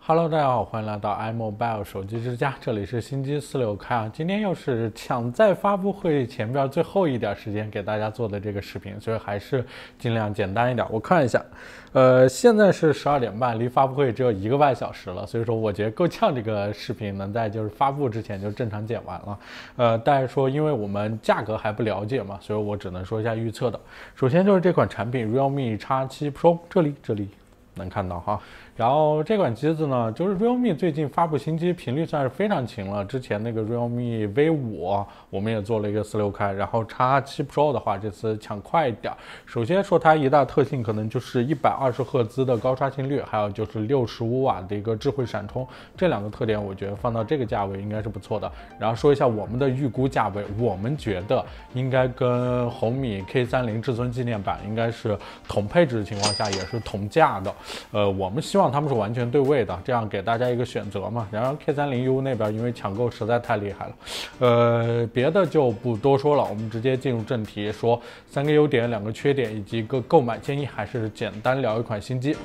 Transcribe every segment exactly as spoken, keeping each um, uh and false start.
Hello， 大家好，欢迎来到 iMobile 手机之家，这里是新机四六开啊。今天又是抢在发布会前边最后一点时间给大家做的这个视频，所以还是尽量简单一点。我看一下，呃，现在是十二点半，离发布会只有一个半小时了，所以说我觉得够呛这个视频能在就是发布之前就正常剪完了。呃，但是说因为我们价格还不了解嘛，所以我只能说一下预测的。首先就是这款产品 Realme X 七 Pro， 这里这里能看到哈。然后这款机子呢，就是 Realme 最近发布新机频率算是非常勤了。之前那个 Realme V 五，我们也做了一个四六开，然后 X 七 Pro 的话，这次抢快一点。首先说它一大特性可能就是一百二十赫兹的高刷新率，还有就是六十五瓦的一个智慧闪充，这两个特点我觉得放到这个价位应该是不错的。然后说一下我们的预估价位，我们觉得应该跟红米 K 三十 至尊纪念版应该是同配置的情况下也是同价的。呃，我们希望他们是完全对位的，这样给大家一个选择嘛。然后 K 三十 U 那边因为抢购实在太厉害了，呃，别的就不多说了，我们直接进入正题，说三个优点、两个缺点以及一个购买建议，还是简单聊一款新机。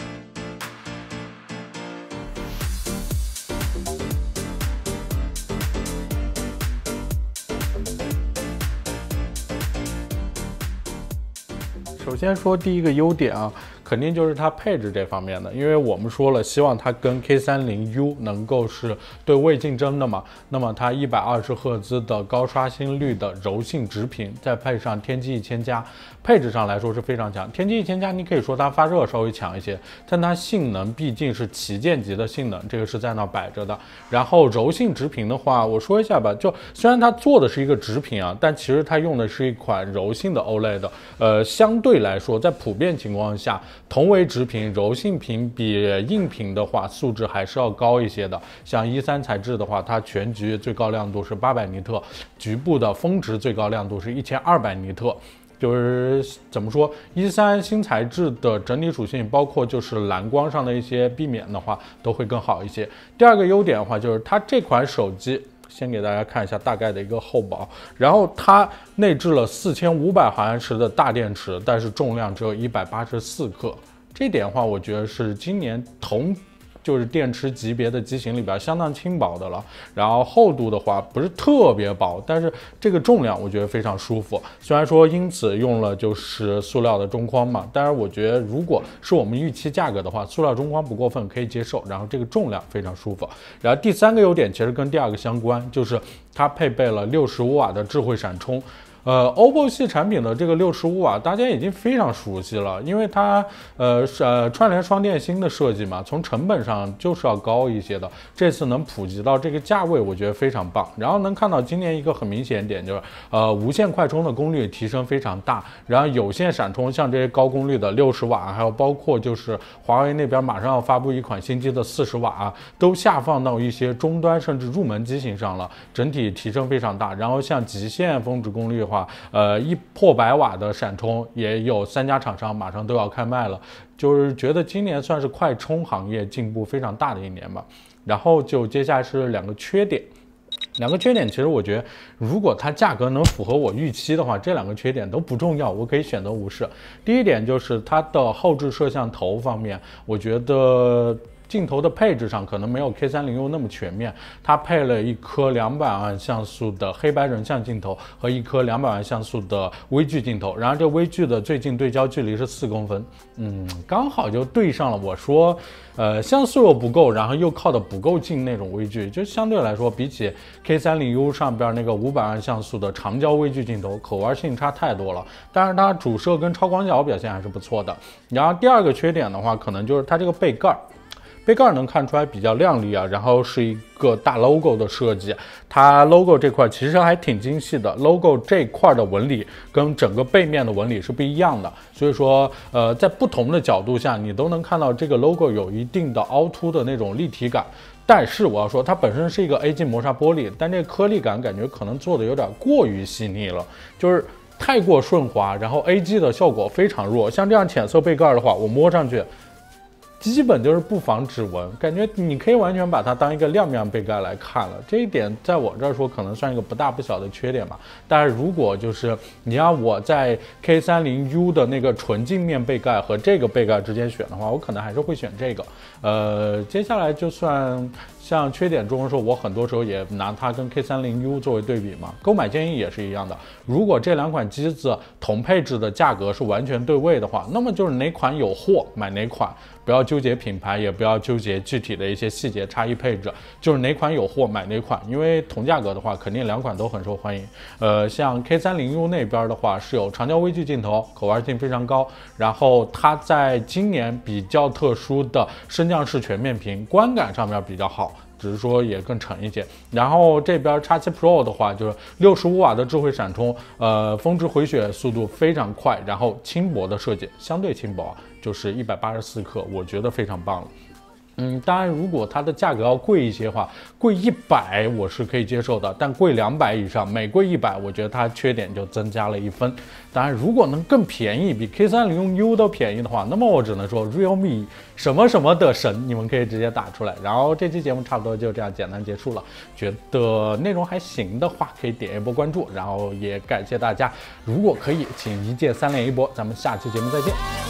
首先说第一个优点啊，肯定就是它配置这方面的，因为我们说了，希望它跟 K 三十 U 能够是对位竞争的嘛。那么它一百二十赫兹的高刷新率的柔性直屏，再配上天玑一千加，配置上来说是非常强。天玑一千加，你可以说它发热稍微强一些，但它性能毕竟是旗舰级的性能，这个是在那摆着的。然后柔性直屏的话，我说一下吧，就虽然它做的是一个直屏啊，但其实它用的是一款柔性的 O L E D， 呃，相对来说，在普遍情况下，同为直屏，柔性屏比硬屏的话素质还是要高一些的。像一三材质的话，它全局最高亮度是八百尼特，局部的峰值最高亮度是一千二百尼特。就是怎么说，一三新材质的整体属性，包括就是蓝光上的一些避免的话，都会更好一些。第二个优点的话，就是它这款手机。先给大家看一下大概的一个厚薄，然后它内置了四千五百毫安时的大电池，但是重量只有一百八十四克，这点的话，我觉得是今年同就是电池级别的机型里边相当轻薄的了。然后厚度的话不是特别薄，但是这个重量我觉得非常舒服。虽然说因此用了就是塑料的中框嘛，但是我觉得如果是我们预期价格的话，塑料中框不过分，可以接受。然后这个重量非常舒服。然后第三个优点其实跟第二个相关，就是它配备了六十五瓦的智慧闪充。呃 ，O P P O 系产品的这个六十五瓦，大家已经非常熟悉了，因为它呃是呃串联双电芯的设计嘛，从成本上就是要高一些的。这次能普及到这个价位，我觉得非常棒。然后能看到今年一个很明显点就是，呃，无线快充的功率提升非常大，然后有线闪充像这些高功率的六十瓦，还有包括就是华为那边马上要发布一款新机的四十瓦，都下放到一些终端甚至入门机型上了，整体提升非常大。然后像极限峰值功率的话，呃，一破百瓦的闪充也有三家厂商马上都要开卖了，就是觉得今年算是快充行业进步非常大的一年吧。然后就接下来是两个缺点，两个缺点其实我觉得，如果它价格能符合我预期的话，这两个缺点都不重要，我可以选择无视。第一点就是它的后置摄像头方面，我觉得镜头的配置上可能没有 K 三十 U 那么全面，它配了一颗两百万像素的黑白人像镜头和一颗两百万像素的微距镜头，然后这微距的最近对焦距离是四公分，嗯，刚好就对上了我说，呃，像素又不够，然后又靠的不够近那种微距，就相对来说比起 K 三十 U 上边那个五百万像素的长焦微距镜头，可玩性差太多了。但是它主摄跟超广角表现还是不错的。然后第二个缺点的话，可能就是它这个背盖。背盖能看出来比较亮丽啊，然后是一个大 logo 的设计，它 logo 这块其实还挺精细的 ，logo 这块的纹理跟整个背面的纹理是不一样的，所以说呃在不同的角度下，你都能看到这个 logo 有一定的凹凸的那种立体感。但是我要说，它本身是一个 A G 磨砂玻璃，但这个颗粒感感觉可能做的有点过于细腻了，就是太过顺滑，然后 A G 的效果非常弱。像这样浅色背盖的话，我摸上去基本就是不防指纹，感觉你可以完全把它当一个亮面背盖来看了。这一点在我这儿说可能算一个不大不小的缺点吧。但是如果就是你让我在 K 三十 U 的那个纯镜面背盖和这个背盖之间选的话，我可能还是会选这个。呃，接下来就算像缺点中说，我很多时候也拿它跟 K 三十 U 作为对比嘛，购买建议也是一样的。如果这两款机子同配置的价格是完全对位的话，那么就是哪款有货买哪款。不要纠结品牌，也不要纠结具体的一些细节差异配置，就是哪款有货买哪款，因为同价格的话，肯定两款都很受欢迎。呃，像 K 三十 U 那边的话是有长焦微距镜头，可玩性非常高，然后它在今年比较特殊的升降式全面屏，观感上面比较好。只是说也更沉一些，然后这边 X 七 Pro 的话就是六十五瓦的智慧闪充，呃，峰值回血速度非常快，然后轻薄的设计，相对轻薄，就是一百八十四克，我觉得非常棒了。嗯，当然，如果它的价格要贵一些的话，贵一百我是可以接受的，但贵两百以上，每贵一百，我觉得它缺点就增加了一分。当然，如果能更便宜，比 K 三十 U 都便宜的话，那么我只能说 Realme 什么什么的神，你们可以直接打出来。然后这期节目差不多就这样简单结束了，觉得内容还行的话，可以点一波关注，然后也感谢大家，如果可以，请一键三连一波，咱们下期节目再见。